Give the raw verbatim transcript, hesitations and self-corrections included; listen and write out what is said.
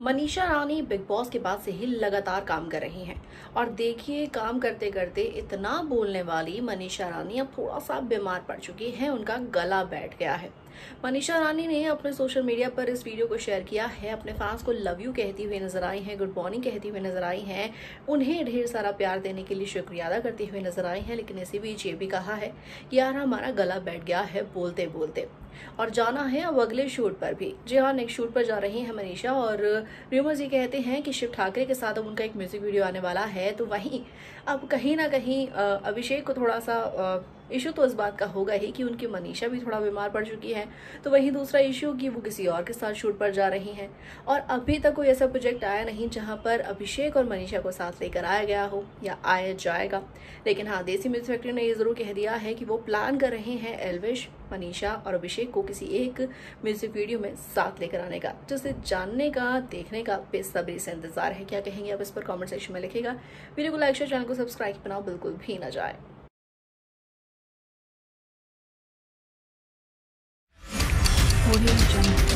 Manisha Rani big boss के बाद से ही लगातार काम कर रही हैं और देखिए काम करते करते इतना बोलने वाली मनीषा रानी अब थोड़ा सा बीमार पड़ चुकी है। उनका गला बैठ गया है। मनीषा रानी ने अपने सोशल मीडिया पर इस वीडियो को शेयर किया है। अपने फैंस को लव यू कहती हुई नजर आई हैं, गुड मॉर्निंग कहती हुई नजर आई हैं, उन्हें ढेर सारा प्यार देने के लिए शुक्रिया अदा करती हुई नजर आई हैं। लेकिन इसी बीच ये भी कहा है कि यार हमारा गला बैठ गया है बोलते बोलते, और जाना है अब अगले शूट पर भी। जी हाँ, नेक्स्ट शूट पर जा रही हैं मनीषा और रूमर्स ये कहते हैं कि शिव ठाकरे के साथ अब उनका एक म्यूजिक वीडियो आने वाला है। तो वहीं अब कहीं ना कहीं अभिषेक को थोड़ा सा इशू तो इस बात का होगा ही कि उनकी मनीषा भी थोड़ा बीमार पड़ चुकी है। तो वहीं दूसरा इशू कि वो किसी और के साथ शूट पर जा रही हैं और अभी तक कोई ऐसा प्रोजेक्ट आया नहीं जहां पर अभिषेक और मनीषा को साथ लेकर आया गया हो या आया जाएगा। लेकिन हाँ, देसी म्यूजिक फैक्ट्री ने ये जरूर कह दिया है कि वो प्लान कर रहे हैं एल्विश, मनीषा और अभिषेक को किसी एक म्यूजिक वीडियो में साथ लेकर आने का, जिसे जानने का देखने का बेसब्री से इंतजार है। क्या कहेंगे आप इस पर कमेंट सेक्शन में लिखेगा। वीडियो को लाइक शेयर, चैनल को सब्सक्राइब बनाओ बिल्कुल भी ना जाए। Audio Jungle.